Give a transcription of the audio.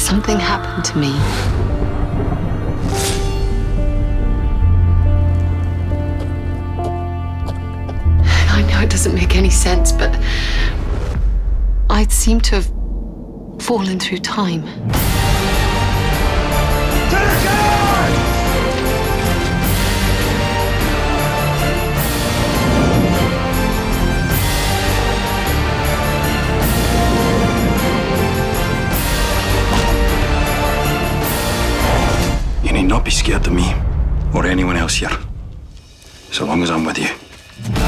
Something happened to me. I know it doesn't make any sense, but I seem to have fallen through time. You need not be scared of me or anyone else here, so long as I'm with you.